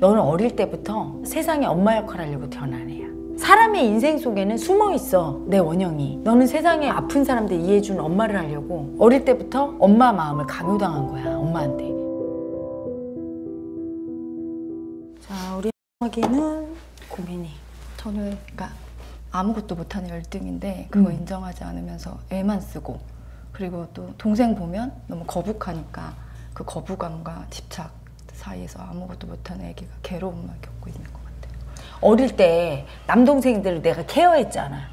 너는 어릴 때부터 세상에 엄마 역할을 하려고 태어난 애야. 사람의 인생 속에는 숨어 있어 내 원형이. 너는 세상에 아픈 사람들 이해해주는 엄마를 하려고 어릴 때부터 엄마 마음을 강요당한 거야. 엄마한테. 자, 우리 하기는 고민이. 저는 그러니까 아무것도 못하는 열등인데 그거 인정하지 않으면서 애만 쓰고, 그리고 또 동생 보면 너무 거북하니까 그 거부감과 집착 사이에서 아무것도 못하는 애기가 괴로움만 겪고 있는 것 같아요. 어릴 때 남동생들을 내가 케어했잖아.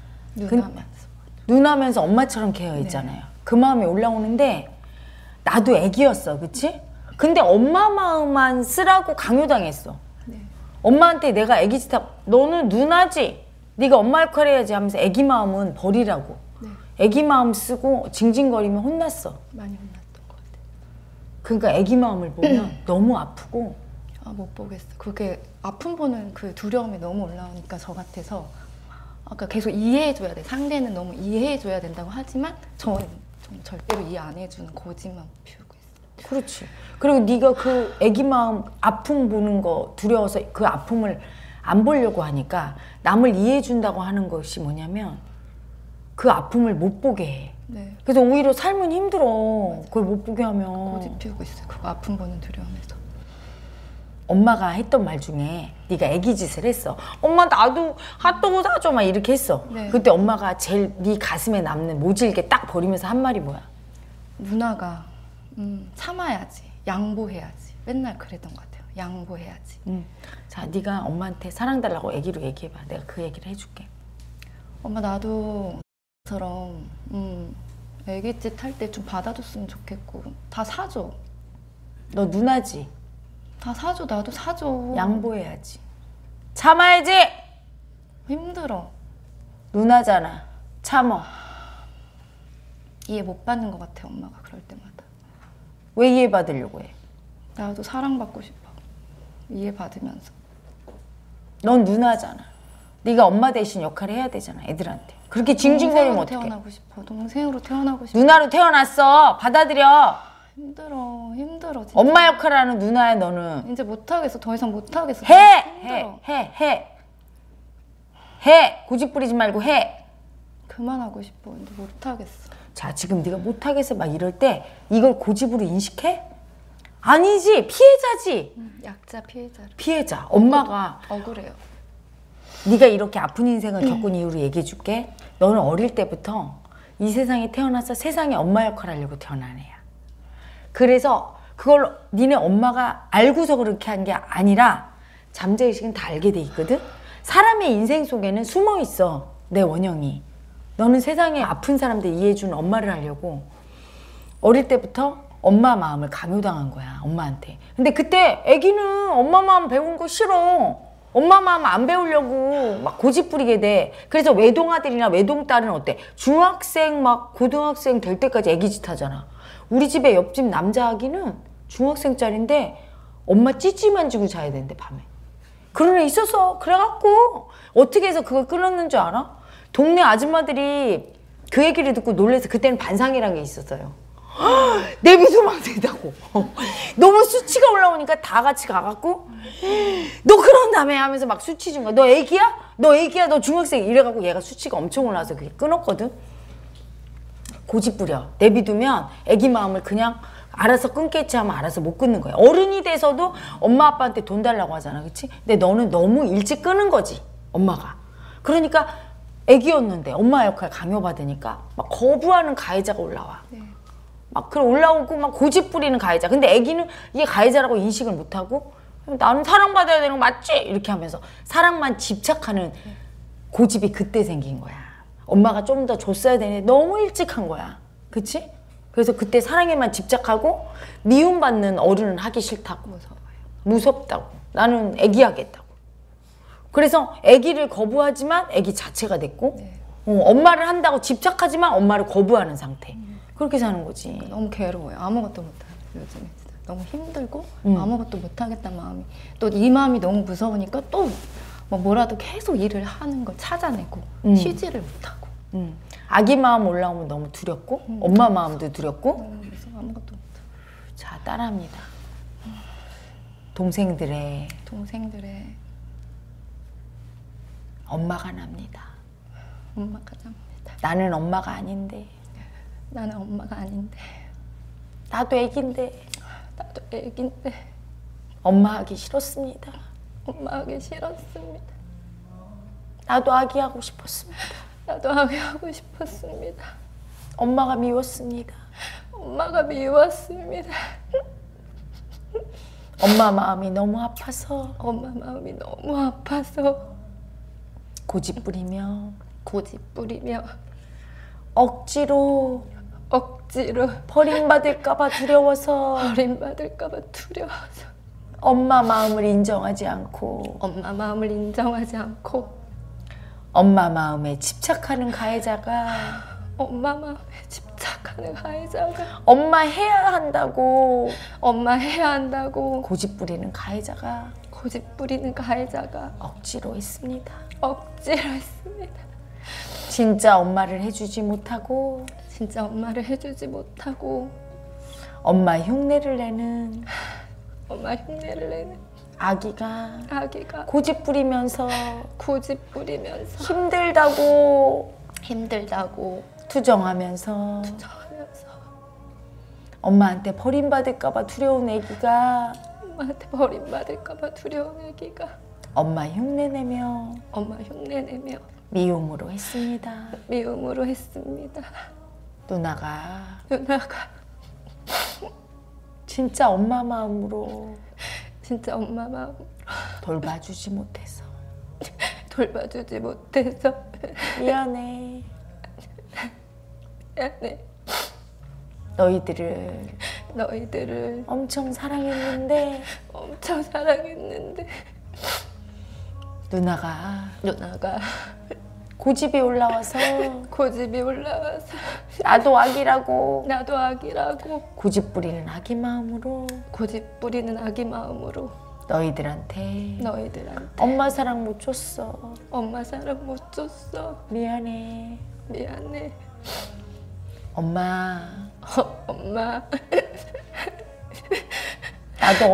누나면서 엄마처럼 케어했잖아요. 네. 그 마음이 올라오는데 나도 애기였어, 그치? 근데 엄마 마음만 쓰라고 강요당했어. 네. 엄마한테 내가 애기 짓 하고 너는 누나지? 네가 엄마 역할 해야지 하면서 애기 마음은 버리라고. 네. 애기 마음 쓰고 징징거리면 혼났어. 많이 혼났던 것 같아요. 그러니까 애기 마음을 보면 너무 아프고 못 보겠어. 그게 아픔 보는 그 두려움이 너무 올라오니까 저 같아서 아까 계속 이해해줘야 돼. 상대는 너무 이해해줘야 된다고 하지만 저는 절대로 이해 안 해주는 고집만 피우고 있어. 그렇지. 그리고 네가 그 애기 마음 아픔 보는 거 두려워서 그 아픔을 안 보려고 하니까 남을 이해해준다고 하는 것이 뭐냐면 그 아픔을 못 보게 해. 네. 그래서 오히려 삶은 힘들어. 맞아. 그걸 못 보게 하면. 고집 피우고 있어요. 그 아픔 보는 두려움에서. 엄마가 했던 말 중에 네가 애기 짓을 했어. 엄마 나도 핫도그 사줘 막 이렇게 했어. 네. 그때 엄마가 제일 네 가슴에 남는 모질게 딱 버리면서 한 말이 뭐야? 누나가 참아야지, 양보해야지. 맨날 그랬던 것 같아요. 양보해야지. 자, 네가 엄마한테 사랑달라고 애기로 얘기해봐. 내가 그 얘기를 해줄게. 엄마 나도 처럼 애기짓 할 때 좀 받아줬으면 좋겠고 다 사줘. 너 누나지? 다 사줘. 나도 사줘. 양보해야지. 참아야지. 힘들어. 누나잖아. 참어. 이해 못 받는 것 같아. 엄마가 그럴 때마다. 왜 이해받으려고 해? 나도 사랑받고 싶어. 이해받으면서. 넌 누나잖아. 네가 엄마 대신 역할을 해야 되잖아. 애들한테. 그렇게 징징거리면 어떡해? 태어나고 싶어. 동생으로 태어나고 싶어. 누나로 태어났어. 받아들여. 힘들어. 진짜. 엄마 역할을 하는 누나야 너는. 이제 못하겠어. 더 이상 못하겠어. 해. 고집 부리지 말고 해. 그만하고 싶어. 이제 못하겠어. 자, 지금 네가 못하겠어 막 이럴 때 이걸 고집으로 인식해? 아니지. 피해자지. 약자, 피해자. 피해자. 엄마가 억울해요. 네가 이렇게 아픈 인생을 겪은 이유로 얘기해 줄게. 너는 어릴 때부터 이 세상에 태어나서 세상에 엄마 역할을 하려고 태어난 애야. 그래서 그걸 니네 엄마가 알고서 그렇게 한 게 아니라 잠재의식은 다 알게 돼 있거든. 사람의 인생 속에는 숨어 있어 내 원형이. 너는 세상에 아픈 사람들 이해해주는 엄마를 하려고 어릴 때부터 엄마 마음을 강요당한 거야. 엄마한테. 근데 그때 애기는 엄마 마음 배운 거 싫어. 엄마 마음 안 배우려고 막 고집 부리게 돼. 그래서 외동아들이나 외동딸은 어때? 중학생 막 고등학생 될 때까지 애기 짓 하잖아. 우리 집에 옆집 남자 아기는 중학생짜리인데 엄마 찌찌 만지고 자야 되는데 밤에. 그런 애 있었어. 그래갖고 어떻게 해서 그걸 끊었는 줄 알아? 동네 아줌마들이 그 얘기를 듣고 놀래서 그때는 반상이라는 게 있었어요. 내비도 막 된다고. 너무 수치가 올라오니까 다 같이 가갖고 너 그런다며 하면서 막 수치 준 거야. 너 애기야? 너 애기야? 너 중학생? 이래갖고 얘가 수치가 엄청 올라와서 그게 끊었거든. 고집 부려. 내비두면 애기 마음을 그냥 알아서 끊겠지 하면 알아서 못 끊는 거야. 어른이 돼서도 엄마 아빠한테 돈 달라고 하잖아. 그치? 근데 너는 너무 일찍 끊은 거지. 엄마가. 그러니까 애기였는데 엄마 역할 강요받으니까 막 거부하는 가해자가 올라와. 네. 막 그래 올라오고 막 고집 부리는 가해자. 근데 애기는 이게 가해자라고 인식을 못하고 나는 사랑받아야 되는 거 맞지? 이렇게 하면서 사랑만 집착하는 고집이 그때 생긴 거야. 엄마가 좀 더 줬어야 되는데 너무 일찍 한 거야. 그치? 그래서 그때 사랑에만 집착하고 미움받는 어른은 하기 싫다고. 무섭다고. 나는 애기 하겠다고. 그래서 애기를 거부하지만 애기 자체가 됐고 네. 엄마를 한다고 집착하지만 엄마를 거부하는 상태. 그렇게 사는 거지. 너무 괴로워요. 아무것도 못해요. 요즘에 진짜 너무 힘들고 아무것도 못하겠다는 마음이 또 이 마음이 너무 무서우니까 또 뭐라도 계속 일을 하는 걸 찾아내고 쉬지를 못하고 아기 마음 올라오면 너무 두렵고 엄마 마음도 두렵고 너무 무서워. 아무것도 못해. 자, 따라합니다. 동생들의 엄마가 납니다. 엄마가 납니다. 나는 엄마가 아닌데, 나는 엄마가 아닌데, 나도 애긴데 나도 애긴데 엄마 하기 싫었습니다. 엄마 하기 싫었습니다. 나도 아기 하고 싶었습니다. 나도 아기 하고 싶었습니다. 엄마가 미웠습니다. 엄마가 미웠습니다. 엄마 마음이 너무 아파서 엄마 마음이 너무 아파서 고집 부리며 고집 부리며 억지로 버림받을까봐 두려워서 버림받을까봐 두려워서 엄마 마음을 인정하지 않고 엄마 마음을 인정하지 않고 엄마 마음에 집착하는 가해자가 엄마 마음에 집착하는 가해자가 엄마 해야 한다고 엄마 해야 한다고 고집 부리는 가해자가 고집 부리는 가해자가 억지로 했습니다. 억지로 했습니다. 진짜 엄마를 해주지 못하고 진짜 엄마를 해주지 못하고 엄마 흉내를 내는 엄마 흉내를 내는 아기가 아기가 고집 부리면서 고집 부리면서 힘들다고 투정하면서 투정하면서 엄마한테 버림받을까봐 두려운 아기가 엄마한테 버림받을까봐 두려운 아기가 엄마 흉내내며 엄마 흉내내며 미움으로 했습니다. 미움으로 했습니다. 누나가 누나가 진짜 엄마 마음으로 진짜 엄마 마음 돌봐주지 못해서 돌봐주지 못해서 미안해. 미안해. 너희들을 엄청 사랑했는데 엄청 사랑했는데 누나가 고집이 올라와서 나도 아기라고 고집 부리는 아기 마음으로 너희들한테 엄마 사랑 못 줬어. 미안해. 엄마 나도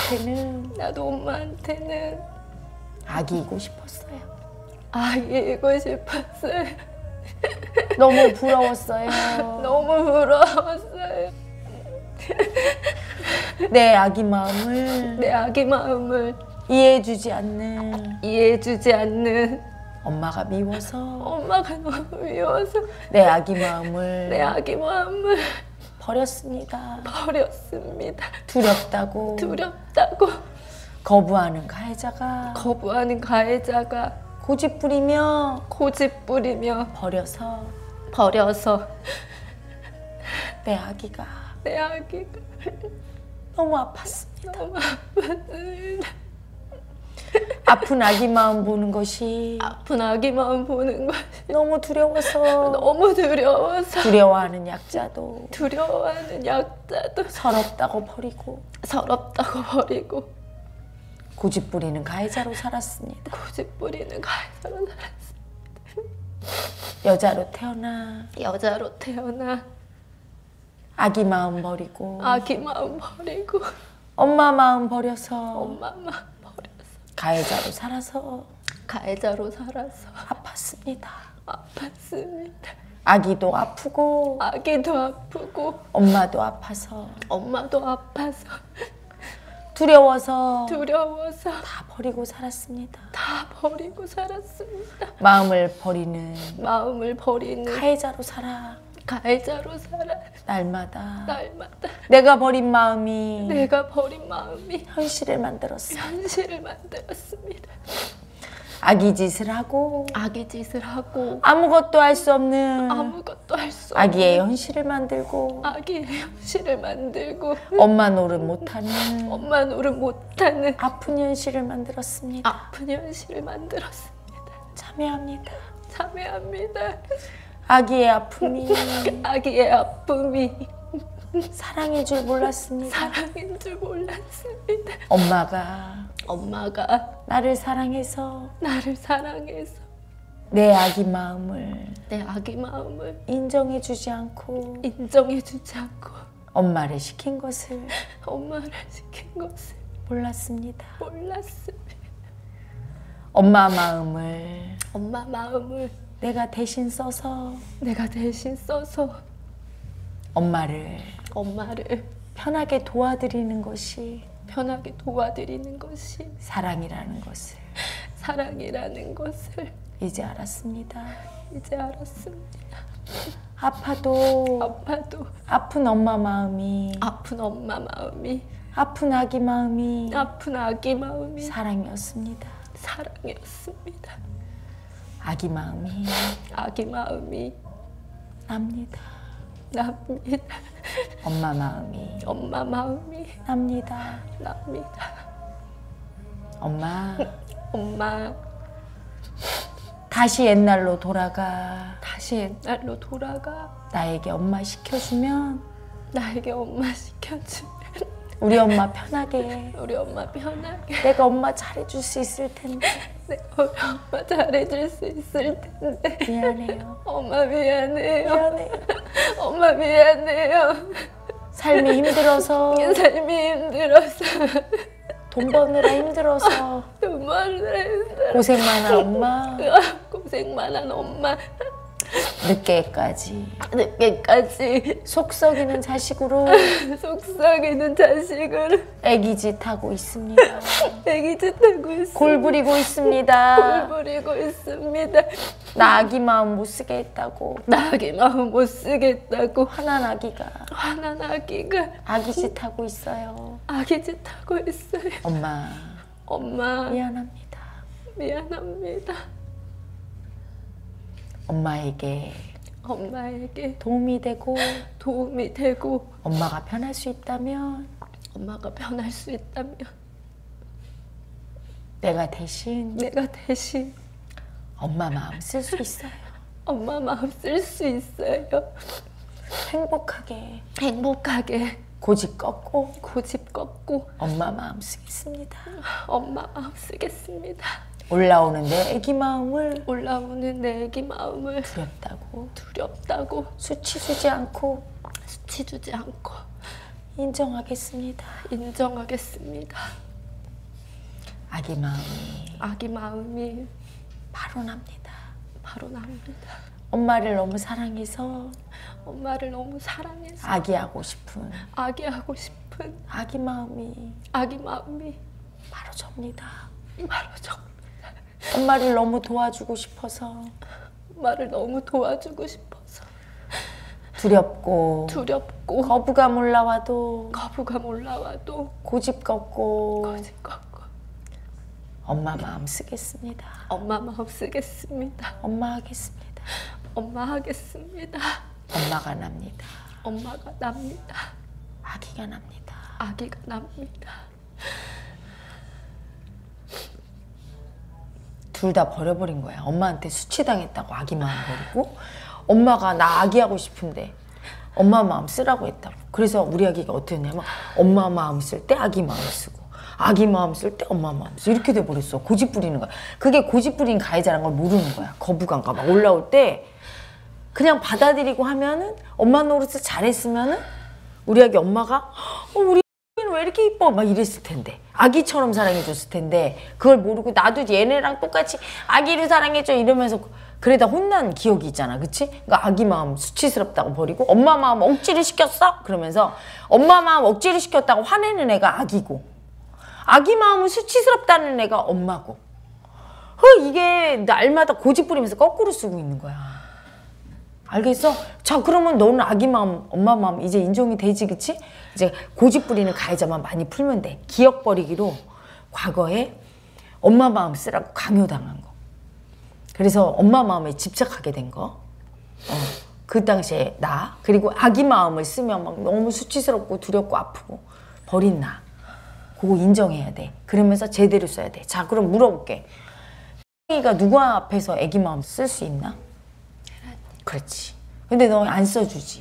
엄마한테는 아기이고 싶었어요. 아기이고 싶었어요. 너무 부러웠어요. 너무 부러웠어요. 내 아기 마음을 이해해주지 않는 엄마가 미워서 너무 미워서 내 아기 마음을 버렸습니다. 두렵다고 거부하는 가해자가 고집 부리며 버려서 내 아기가 너무 아팠습니다. 아픈 아기 마음 보는 것이 너무 두려워서 두려워하는 약자도 서럽다고 버리고 고집 부리는 가해자로 살았습니다. 여자로 태어나 아기 마음 버리고 엄마 마음 버려서 가해자로 살아서 아팠습니다. 아기도 아프고 엄마도 아파서 두려워서 다 버리고 살았습니다. 마음을 버리는 가해자로 살아. 날마다 내가 버린 마음이 현실을 만들었어. 아기 짓을 하고 아무것도 할 수 없는 아기의 현실을 만들고 엄마 노릇 못하는 아픈 현실을 만들었습니다. 참여합니다. 아기의 아픔이 사랑인 줄 몰랐습니다. 엄마가 나를 사랑해서 내 아기 마음을 인정해주지 않고 엄마를 시킨 것을 몰랐습니다. 몰랐습니다. 엄마 마음을 엄마 마음을 내가 대신 써서 엄마를 편하게 도와드리는 것이 사랑이라는 것을 이제 알았습니다. 아파도 아픈 엄마 마음이 아픈 아기 마음이 사랑이었습니다. 아기 마음이 납니다. 엄마 마음이 납니다. 엄마 다시 옛날로 돌아가 나에게 엄마 시켜주면 우리 엄마 편하게 내가 엄마 잘해줄 수 있을 텐데 미안해요. 엄마 미안해요. 삶이 힘들어서 돈 버느라 힘들어서 고생 많은 엄마 늦게까지 속 썩이는 자식으로 애기짓 하고 있습니다. 골 부리고 있습니다. 나 아기 마음 못 쓰게 했다고 화난 아기가 아기짓 하고 있어요. 엄마 미안합니다. 엄마에게 도움이 되고 엄마가 편할 수 있다면 내가 대신 엄마 마음 쓸 수 있어요. 행복하게 고집 꺾고 엄마 마음 쓰겠습니다. 올라오는 내 애기 마음을 두렵다고 수치 주지 않고 인정하겠습니다. 아기 마음이 바로 납니다. 엄마를 너무 사랑해서 아기하고 싶은 아기 마음이 바로 접니다. 엄마를 너무 도와주고 싶어서 두렵고 거부감 올라와도 고집 꺾고 엄마 마음 쓰겠습니다. 엄마 하겠습니다. 엄마가 납니다. 아기가 납니다. 둘 다 버려버린 거야. 엄마한테 수치당했다고 아기 마음 버리고 엄마가 나 아기 하고 싶은데 엄마 마음 쓰라고 했다고. 그래서 우리 아기가 어떻게 했냐면 엄마 마음 쓸 때 아기 마음 쓰고 아기 마음 쓸 때 엄마 마음 쓰고 이렇게 돼버렸어. 고집 부리는 거야. 그게 고집 부린 가해자라는 걸 모르는 거야. 거부감과 막 올라올 때 그냥 받아들이고 하면은 엄마 노릇을 잘했으면은 우리 아기 엄마가 우리 아기는 왜 이렇게 이뻐 막 이랬을 텐데 아기처럼 사랑해줬을 텐데 그걸 모르고 나도 얘네랑 똑같이 아기를 사랑해줘 이러면서 그러다 혼난 기억이 있잖아. 그치? 그러니까 아기 마음 수치스럽다고 버리고 엄마 마음 억지를 시켰어? 그러면서 엄마 마음 억지를 시켰다고 화내는 애가 아기고 아기 마음은 수치스럽다는 애가 엄마고 이게 날마다 고집 부리면서 거꾸로 쓰고 있는 거야. 알겠어? 자, 그러면 너는 아기 마음, 엄마 마음 이제 인정이 되지, 그치? 이제 고집 부리는 가해자만 많이 풀면 돼. 기억 버리기로 과거에 엄마 마음 쓰라고 강요당한 거. 그래서 엄마 마음에 집착하게 된 거. 그 당시에 나. 그리고 아기 마음을 쓰면 막 너무 수치스럽고 두렵고 아프고 버린 나. 그거 인정해야 돼. 그러면서 제대로 써야 돼. 자, 그럼 물어볼게. 가 누구 앞에서 아기 마음 쓸 수 있나? 그렇지. 근데 너 안 써주지.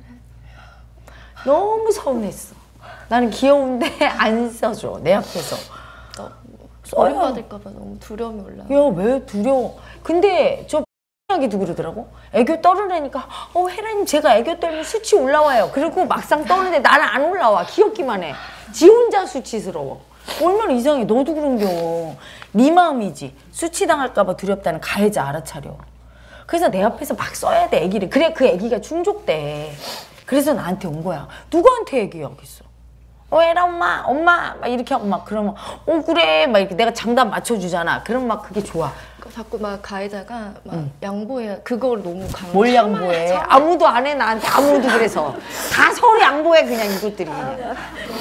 너무 서운했어. 나는 귀여운데 안 써줘. 내 앞에서. 버림받을까봐 너무 두려움이 올라와. 야, 왜 두려워? 근데 저 X하기도 그러더라고. 애교 떨으라니까 혜라님 제가 애교 떨면 수치 올라와요. 그리고 막상 떠는데 나는 안 올라와. 귀엽기만 해. 지 혼자 수치스러워. 얼마나 이상해. 너도 그런겨. 네 마음이지. 수치당할까봐 두렵다는 가해자 알아차려. 그래서 내 앞에서 막 써야 돼, 애기를. 그래 그 애기가 충족돼. 그래서 나한테 온 거야. 누구한테 얘기하겠어? 에라 엄마 막 이렇게 하고 막 그러면 그래 막 이렇게 내가 장단 맞춰주잖아. 그럼 막 그게 좋아. 자꾸 막 가해자가 막 양보해. 그걸 너무 강조. 뭘 양보해? 아무도 안 해 나한테. 아무도. 그래서 다 서로 양보해 그냥 이것들이 그냥.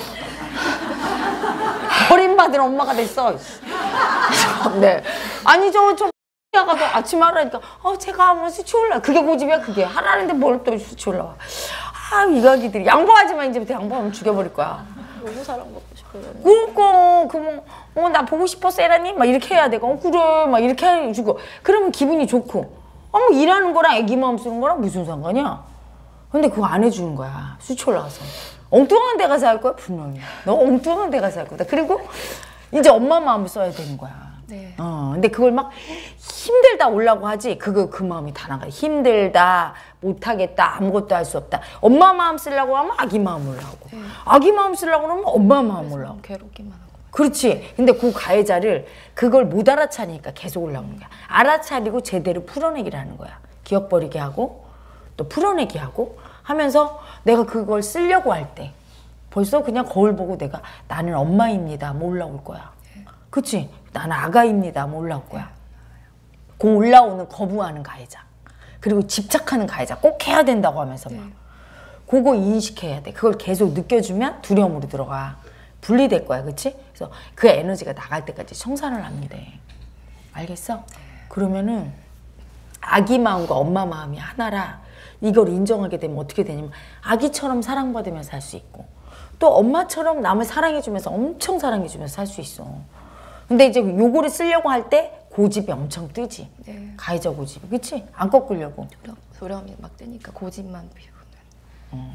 버림받은 엄마가 됐어. 네. 아니 저 야가도 아침 하라니까 제가 한번 수치 올라. 그게 고집이야 그게. 하라는데 뭘 또 수치 올라와. 이가기들이 양보하지만 이제부터 양보하면 죽여버릴 거야. 너무 사랑받고 싶어요. 그러니까 나 보고 싶었어 에라님 막 이렇게 해야 되고 그래 막 이렇게 해주고 그러면 기분이 좋고 뭐 일하는 거랑 애기 마음 쓰는 거랑 무슨 상관이야. 근데 그거 안 해주는 거야. 수치 올라가서 엉뚱한 데 가서 할 거야 분명히. 너 엉뚱한 데 가서 할 거다. 그리고 이제 엄마 마음을 써야 되는 거야. 네. 근데 그걸 막 힘들다 오려고 하지. 그 마음이 다 나가. 힘들다, 못하겠다, 아무것도 할 수 없다. 엄마 마음 쓰려고 하면 아기 마음 올라오고, 네. 아기 마음 쓰려고 하면 엄마 마음 올라오고. 괴롭기만 하고. 그렇지. 근데 그 가해자를 그걸 못 알아차리니까 계속 올라오는 거야. 알아차리고 제대로 풀어내기를 하는 거야. 기억 버리게 하고 또 풀어내기 하고 하면서 내가 그걸 쓰려고 할 때 벌써 그냥 거울 보고 내가 나는 엄마입니다 뭐 올라올 거야. 그치? 나는 아가입니다 뭐 올라올 거야. 그 올라오는 거부하는 가해자 그리고 집착하는 가해자 꼭 해야 된다고 하면서 막 그거 인식해야 돼. 그걸 계속 느껴주면 두려움으로 들어가. 분리될 거야. 그치? 그래서 그 에너지가 나갈 때까지 청산을 합니다. 알겠어? 그러면은 아기 마음과 엄마 마음이 하나라. 이걸 인정하게 되면 어떻게 되냐면 아기처럼 사랑받으면서 살 수 있고 또 엄마처럼 남을 사랑해주면서 엄청 사랑해주면서 살 수 있어. 근데 이제 요거를 쓰려고 할 때 고집이 엄청 뜨지. 네. 가해자 고집이. 그치? 안 꺾으려고. 두려움이 막 뜨니까 고집만 피우는.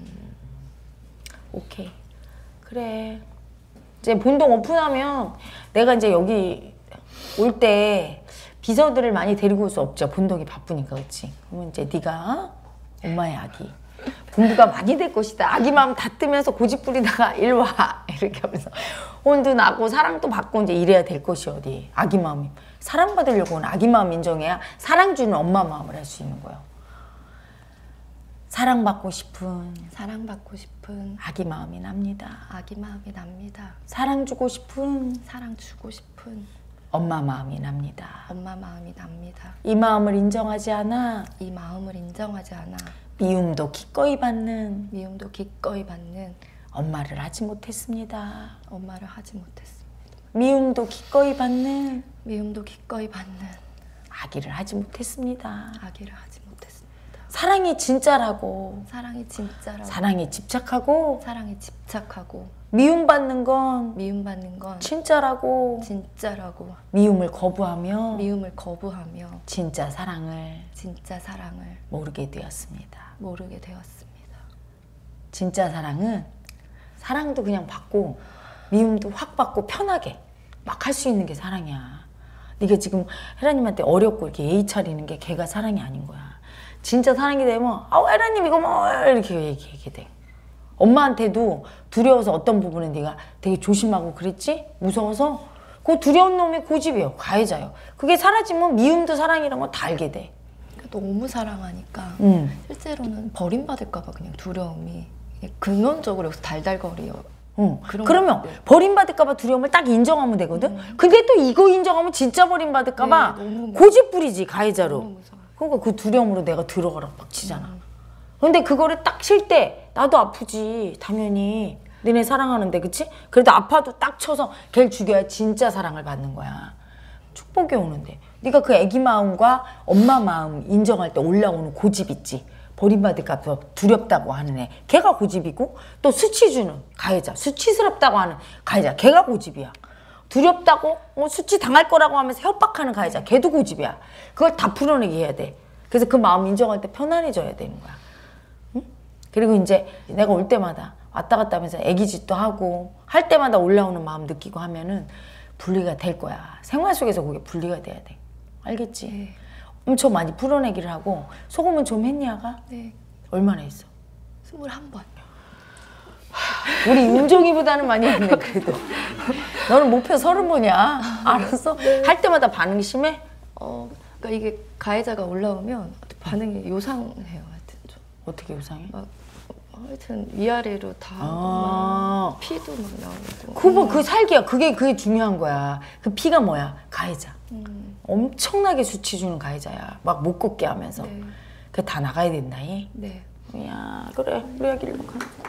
오케이. 그래. 이제 본동 오픈하면 내가 이제 여기 올 때 비서들을 많이 데리고 올 수 없죠. 본동이 바쁘니까. 그치? 그러면 이제 네가 엄마의 아기. 공부가 많이 될 것이다. 아기 마음 다 뜨면서 고집 부리다가 일와. 이렇게 하면서 혼도 나고 사랑도 받고 이제 이래야 될 것이 어디. 아기 마음이. 사랑받으려고는 아기 마음 인정해야 사랑 주는 엄마 마음을 할 수 있는 거예요. 사랑받고 싶은 아기 마음이 납니다. 아기 마음이 납니다. 사랑 주고 싶은 사랑 주고 싶은 엄마 마음이 납니다. 엄마 마음이 납니다. 이 마음을 인정하지 않아 이 마음을 인정하지 않아 미움도 기꺼이 받는 미움도 기꺼이 받는 엄마를 하지 못했습니다. 엄마를 하지 못했습니다. 미움도 기꺼이 받는 미움도 기꺼이 받는 아기를 하지 못했습니다. 아기를 하지 못했습니다. 사랑이 진짜라고 사랑이 진짜라고 사랑에 집착하고 사랑에 집착하고 미움받는 건 미움받는 건 진짜라고 진짜라고 미움을 거부하며 미움을 거부하며 진짜 사랑을 모르게 되었습니다. 진짜 사랑은 사랑도 그냥 받고 미움도 확 받고 편하게 막 할 수 있는 게 사랑이야. 네가 지금 혜라님한테 어렵고 이렇게 예의 차리는 게 걔가 사랑이 아닌 거야. 진짜 사랑이 되면 혜라님 이거 뭐 이렇게 얘기하게 돼. 엄마한테도 두려워서 어떤 부분은 네가 되게 조심하고 그랬지? 무서워서 그 두려운 놈이 고집이에요. 가해자예요. 그게 사라지면 미움도 사랑이란 건 다 알게 돼. 그러니까 너무 사랑하니까 실제로는 버림받을까 봐 그냥 두려움이 근원적으로 달달거려요. 그러면 버림받을까봐 두려움을 딱 인정하면 되거든. 근데 또 이거 인정하면 진짜 버림받을까봐 고집 부리지 가해자로. 너무 무서워. 그러니까 그 두려움으로 내가 들어가라 막 치잖아. 근데 그거를 딱 칠 때 나도 아프지 당연히. 너네 사랑하는데 그치? 그래도 아파도 딱 쳐서 걔를 죽여야 진짜 사랑을 받는 거야. 축복이 오는데 네가 그 애기 마음과 엄마 마음 인정할 때 올라오는 고집 있지. 버림받을까 봐 두렵다고 하는 애 걔가 고집이고 또 수치 주는 가해자 수치스럽다고 하는 가해자 걔가 고집이야. 두렵다고 수치 당할 거라고 하면서 협박하는 가해자 걔도 고집이야. 그걸 다 풀어내게 해야 돼. 그래서 그 마음 인정할 때 편안해져야 되는 거야. 응? 그리고 이제 내가 올 때마다 왔다 갔다 하면서 애기짓도 하고 할 때마다 올라오는 마음 느끼고 하면은 분리가 될 거야. 생활 속에서 그게 분리가 돼야 돼. 알겠지? 네. 엄청 많이 풀어내기를 하고 소금은 좀 했니 아가? 네. 얼마나 했어? 21번. 우리 윤종이보다는 많이 했네 그래도. 너는 목표 30번이야. 알았어? 할 때마다 반응이 심해? 그러니까 이게 가해자가 올라오면 반응이 요상해요. 하여튼 좀. 어떻게 요상해? 막 하여튼 위아래로 다 아. 막 피도 막 나오고. 그거 그 살기야. 그게 중요한 거야. 그 피가 뭐야? 가해자. 엄청나게 수치 주는 가해자야. 막 못 걷게 하면서. 네. 그게 다 나가야 된다. 이. 네. 야 그래. 그래야 길로 가.